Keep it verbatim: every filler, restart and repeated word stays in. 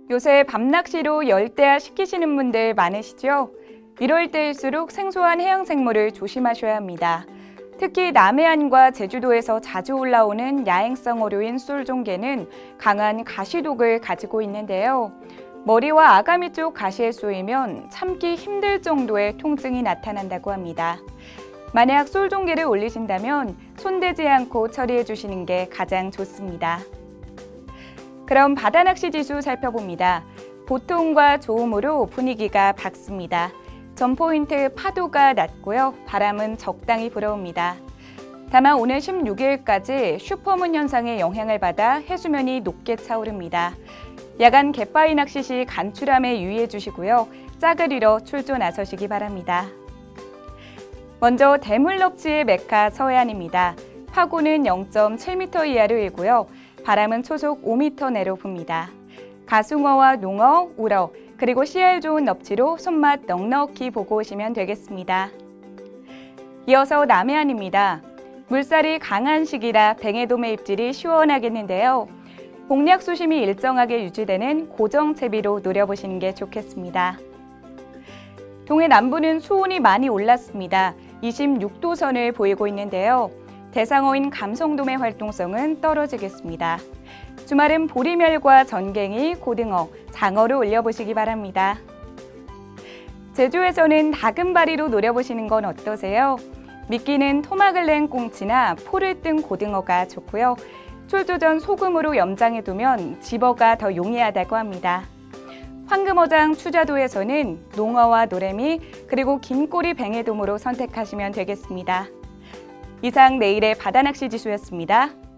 요새 밤낚시로 열대야 시키시는 분들 많으시죠? 이럴 때일수록 생소한 해양 생물을 조심하셔야 합니다. 특히 남해안과 제주도에서 자주 올라오는 야행성 어류인 쏠종개는 강한 가시독을 가지고 있는데요. 머리와 아가미 쪽 가시에 쏘이면 참기 힘들 정도의 통증이 나타난다고 합니다. 만약 쏠종개를 올리신다면 손대지 않고 처리해 주시는 게 가장 좋습니다. 그럼 바다낚시 지수 살펴봅니다. 보통과 좋음으로 분위기가 밝습니다. 점포인트 파도가 낮고요. 바람은 적당히 불어옵니다. 다만 오늘 십육 일까지 슈퍼문 현상의 영향을 받아 해수면이 높게 차오릅니다. 야간 갯바위 낚시 시 간추람에 유의해 주시고요. 짝을 잃어 출조 나서시기 바랍니다. 먼저 대물럽지의 메카 서해안입니다. 파고는 영 점 칠 미터 이하로 일고요. 바람은 초속 오 미터 내로 붑니다. 가숭어와 농어, 우럭, 그리고 씨알 좋은 넙치로 손맛 넉넉히 보고 오시면 되겠습니다. 이어서 남해안입니다. 물살이 강한 시기라 뱅에돔의 입질이 시원하겠는데요. 공략 수심이 일정하게 유지되는 고정 채비로 노려보시는 게 좋겠습니다. 동해 남부는 수온이 많이 올랐습니다. 이십육 도 선을 보이고 있는데요. 대상어인 감성돔의 활동성은 떨어지겠습니다. 주말은 보리멸과 전갱이, 고등어, 장어를 올려보시기 바랍니다. 제주에서는 다금바리로 노려보시는 건 어떠세요? 미끼는 토막을 낸 꽁치나 포를 뜬 고등어가 좋고요. 출조 전 소금으로 염장해두면 집어가 더 용이하다고 합니다. 황금어장 추자도에서는 농어와 노래미, 그리고 긴 꼬리 뱅에돔으로 선택하시면 되겠습니다. 이상 내일의 바다낚시 지수였습니다.